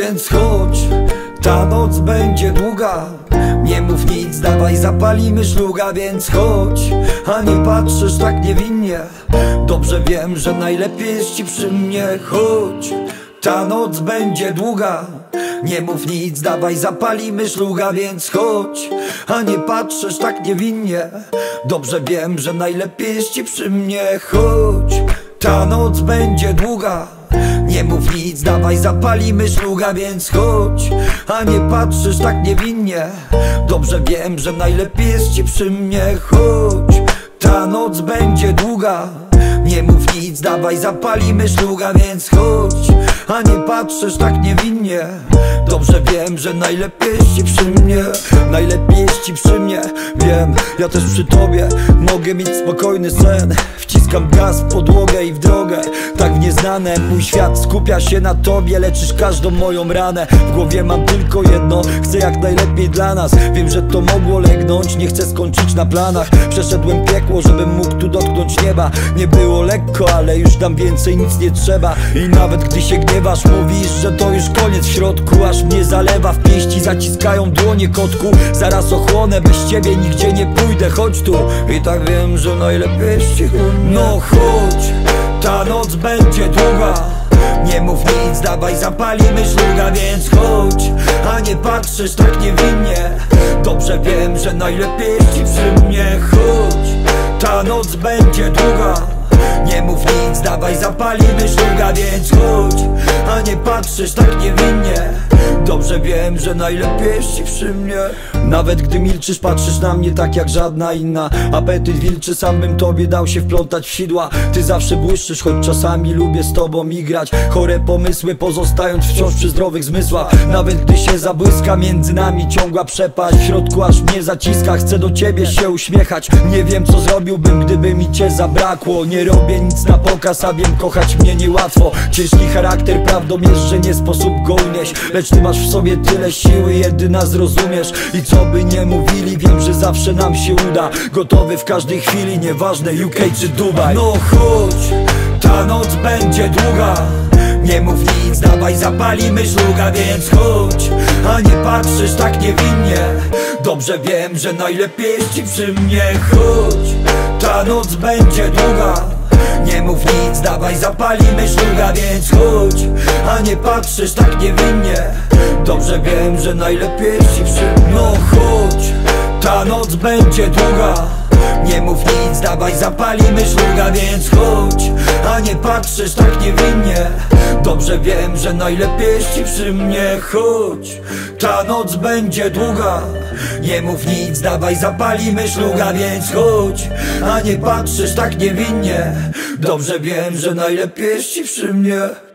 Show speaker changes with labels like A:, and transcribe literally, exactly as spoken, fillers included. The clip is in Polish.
A: więc chodź. Ta noc będzie długa, nie mów nic, dawaj zapalimy szluga, więc chodź. A nie patrzysz tak niewinnie, dobrze wiem, że najlepiej jest ci przy mnie. Chodź, ta noc będzie długa, nie mów nic, dawaj zapalimy szluga, więc chodź. A nie patrzysz tak niewinnie, dobrze wiem, że najlepiej jest ci przy mnie. Chodź, ta noc będzie długa, nie mów nic, dawaj zapalimy szluga, więc chodź. A nie patrzysz tak niewinnie, dobrze wiem, że najlepiej jest ci przy mnie. Chodź, ta noc będzie długa, nie mów nic, dawaj zapalimy szluga, więc chodź. A nie patrzysz tak niewinnie, dobrze wiem, że najlepiej jest ci przy mnie. Najlepiej jest ci przy mnie, wiem, ja też przy tobie mogę mieć spokojny sen. Wciskam gaz w podłogę i w drogę, tak w nieznane. Mój świat skupia się na tobie, leczysz każdą moją ranę. W głowie mam tylko jedno, chcę jak najlepiej dla nas. Wiem, że to mogło legnąć, nie chcę skończyć na planach. Przeszedłem piekło, żebym mógł tu dotknąć nieba. Nie było lekko, ale już tam więcej nic nie trzeba. I nawet gdy się gniewasz, mówisz, że to już koniec w środku. Aż mnie zalewa, w pięści zaciskają dłonie, kotku. Zaraz ochłonę, bez ciebie nigdzie nie pójdę, chodź tu. I tak wiem, że najlepiej jest ci. No chodź, ta noc będzie długa, nie mów nic, dawaj zapalimy szluga, więc chodź. A nie patrzysz tak niewinnie, dobrze wiem, że najlepiej jest ci przy mnie. Chodź, ta noc będzie długa, nie mów nic, dawaj zapalimy szluga, więc chodź. A nie patrzysz tak niewinnie, dobrze wiem, że najlepiej jest ci przy mnie. Nawet gdy milczysz, patrzysz na mnie tak jak żadna inna. Apetyt wilczy, sam bym tobie dał się wplątać w sidła. Ty zawsze błyszczysz, choć czasami lubię z tobą igrać. Chore pomysły pozostając wciąż przy zdrowych zmysłach. Nawet gdy się zabłyska między nami ciągła przepaść, w środku aż mnie zaciska, chcę do ciebie się uśmiechać. Nie wiem co zrobiłbym, gdyby mi cię zabrakło. Nie robię nic na pokaz, a wiem, kochać mnie niełatwo. Ciężki charakter, prawdą jest, że nie sposób go unieść, lecz ty masz w sobie tyle siły, jedyna zrozumiesz. I co by nie mówili, wiem, że zawsze nam się uda. Gotowy w każdej chwili, nieważne U K czy Dubaj. No chodź, ta noc będzie długa, nie mów nic, dawaj zapalimy szluga, więc chodź. A nie patrzysz tak niewinnie, dobrze wiem, że najlepiej jest ci przy mnie. Chodź, ta noc będzie długa, nie mów nic, dawaj zapalimy szluga, więc chodź. A nie patrzysz tak niewinnie, dobrze wiem, że najlepiej jest ci przy mnie. No chodź, ta noc będzie długa, nie mów nic, dawaj zapalimy szluga, więc chodź. A nie patrzysz tak niewinnie, dobrze wiem, że najlepiej jest ci przy mnie. Chodź, ta noc będzie długa, nie mów nic, dawaj zapalimy szluga, więc chodź. A nie patrzysz tak niewinnie, dobrze wiem, że najlepiej jest ci przy mnie.